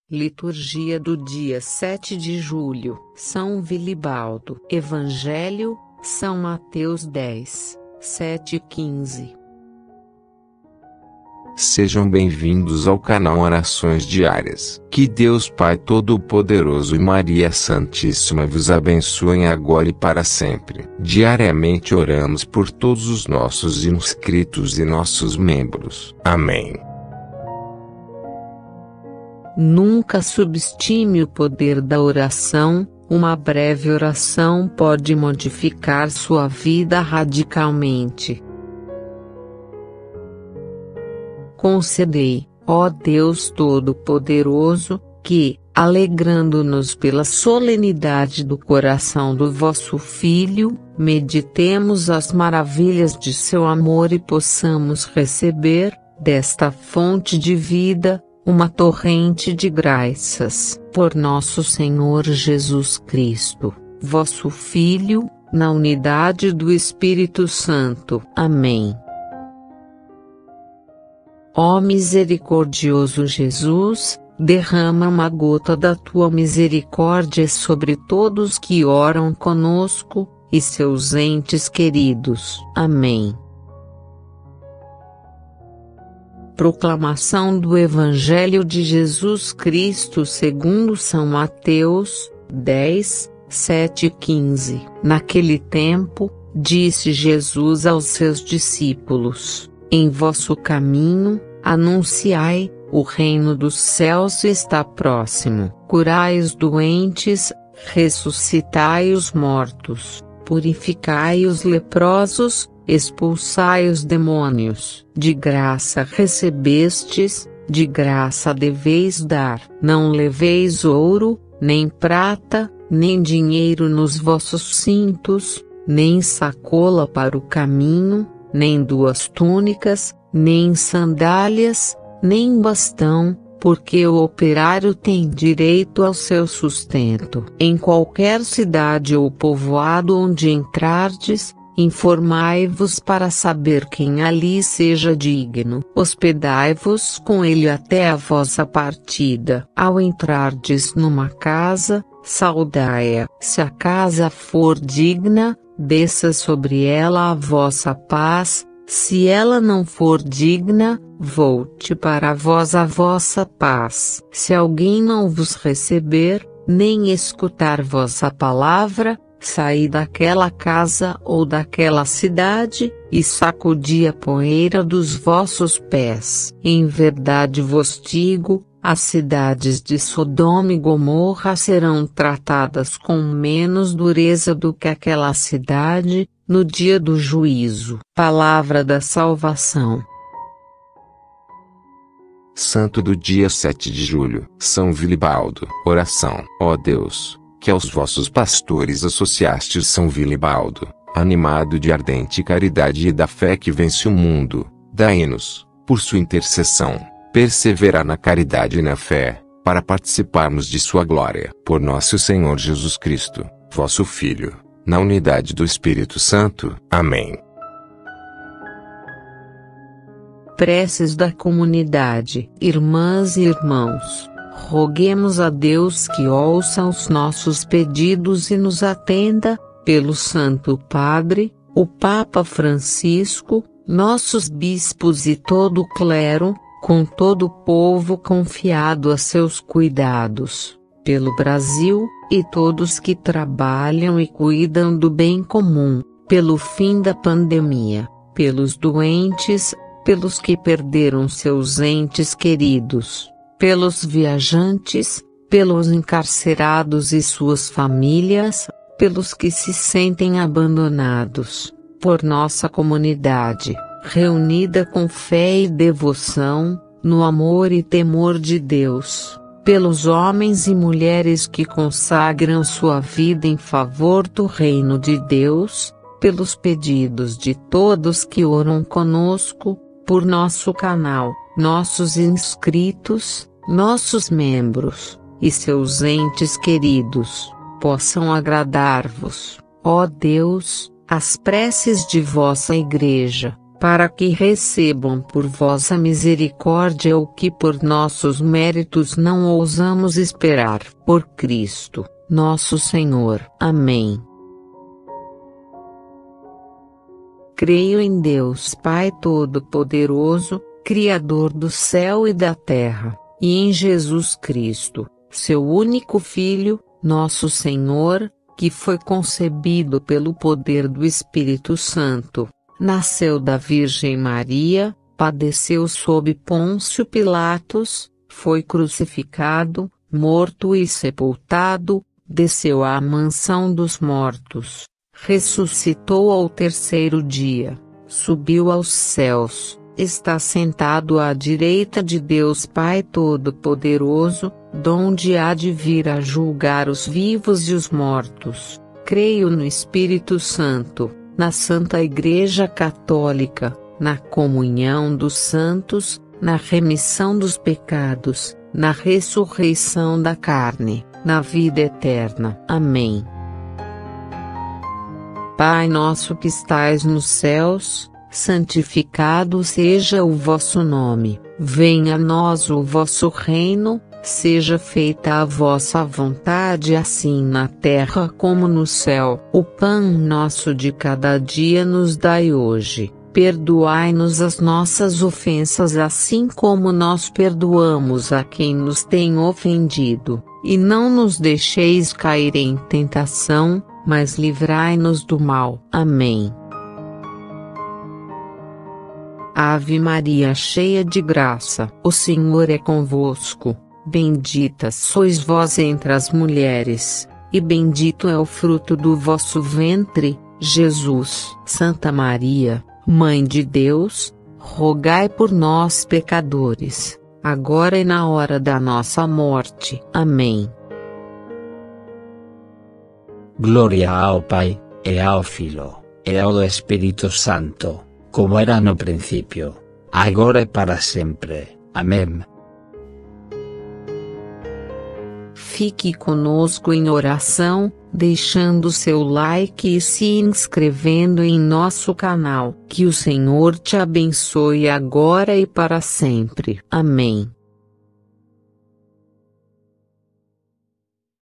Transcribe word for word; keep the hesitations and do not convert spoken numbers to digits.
Liturgia do dia sete de julho, São Vilibaldo. Evangelho, São Mateus dez, sete e quinze. Sejam bem-vindos ao canal Orações Diárias. Que Deus Pai Todo-Poderoso e Maria Santíssima vos abençoem agora e para sempre. Diariamente oramos por todos os nossos inscritos e nossos membros. Amém. Nunca subestime o poder da oração. Uma breve oração pode modificar sua vida radicalmente. Concedei, ó Deus Todo-Poderoso, que, alegrando-nos pela solenidade do coração do vosso Filho, meditemos as maravilhas de seu amor e possamos receber, desta fonte de vida, uma torrente de graças. Por nosso Senhor Jesus Cristo, vosso Filho, na unidade do Espírito Santo. Amém. Ó misericordioso Jesus, derrama uma gota da tua misericórdia sobre todos que oram conosco, e seus entes queridos. Amém. Proclamação do Evangelho de Jesus Cristo segundo São Mateus, dez, sete e quinze. Naquele tempo, disse Jesus aos seus discípulos: em vosso caminho, anunciai, o reino dos céus está próximo. Curai os doentes, ressuscitai os mortos, purificai os leprosos, expulsai os demônios. De graça recebestes, de graça deveis dar. Não leveis ouro, nem prata, nem dinheiro nos vossos cintos, nem sacola para o caminho, nem duas túnicas, nem sandálias, nem bastão, porque o operário tem direito ao seu sustento. Em qualquer cidade ou povoado onde entrardes, informai-vos para saber quem ali seja digno. Hospedai-vos com ele até a vossa partida. Ao entrardes numa casa, saudai-a. Se a casa for digna, desça sobre ela a vossa paz. Se ela não for digna, volte para vós a vossa paz. Se alguém não vos receber, nem escutar vossa palavra, saí daquela casa ou daquela cidade, e sacudi a poeira dos vossos pés. Em verdade vos digo, as cidades de Sodoma e Gomorra serão tratadas com menos dureza do que aquela cidade, no dia do juízo. Palavra da salvação. Santo do dia sete de julho, São Vilibaldo. Oração. Ó Deus, que aos vossos pastores associastes São Vilibaldo, animado de ardente caridade e da fé que vence o mundo, dai-nos, por sua intercessão, perseverar na caridade e na fé, para participarmos de sua glória. Por nosso Senhor Jesus Cristo, vosso Filho, na unidade do Espírito Santo. Amém. Preces da comunidade. Irmãs e irmãos, roguemos a Deus que ouça os nossos pedidos e nos atenda, pelo Santo Padre, o Papa Francisco, nossos bispos e todo o clero, com todo o povo confiado a seus cuidados, pelo Brasil, e todos que trabalham e cuidam do bem comum, pelo fim da pandemia, pelos doentes, pelos que perderam seus entes queridos, pelos viajantes, pelos encarcerados e suas famílias, pelos que se sentem abandonados, por nossa comunidade, reunida com fé e devoção, no amor e temor de Deus, pelos homens e mulheres que consagram sua vida em favor do reino de Deus, pelos pedidos de todos que oram conosco, por nosso canal, nossos inscritos, nossos membros, e seus entes queridos, possam agradar-vos, ó Deus, as preces de vossa Igreja, para que recebam por vossa misericórdia o que por nossos méritos não ousamos esperar. Por Cristo, nosso Senhor. Amém. Creio em Deus Pai Todo-Poderoso, Criador do céu e da terra, e em Jesus Cristo, seu único Filho, nosso Senhor, que foi concebido pelo poder do Espírito Santo, nasceu da Virgem Maria, padeceu sob Pôncio Pilatos, foi crucificado, morto e sepultado, desceu à mansão dos mortos, ressuscitou ao terceiro dia, subiu aos céus, está sentado à direita de Deus Pai Todo-Poderoso, donde há de vir a julgar os vivos e os mortos. Creio no Espírito Santo, na Santa Igreja Católica, na comunhão dos santos, na remissão dos pecados, na ressurreição da carne, na vida eterna. Amém. Pai nosso que estais nos céus, santificado seja o vosso nome, venha a nós o vosso reino, seja feita a vossa vontade assim na terra como no céu. O pão nosso de cada dia nos dai hoje, perdoai-nos as nossas ofensas assim como nós perdoamos a quem nos tem ofendido, e não nos deixeis cair em tentação, mas livrai-nos do mal. Amém. Ave Maria, cheia de graça, o Senhor é convosco. Bendita sois vós entre as mulheres, e bendito é o fruto do vosso ventre, Jesus. Santa Maria, Mãe de Deus, rogai por nós pecadores, agora e na hora da nossa morte. Amém. Gloria ao Pai, e ao Filho, e ao Espírito Santo, como era no princípio, agora e para sempre. Amém. Fique conosco em oração, deixando seu like e se inscrevendo em nosso canal. Que o Senhor te abençoe agora e para sempre. Amém.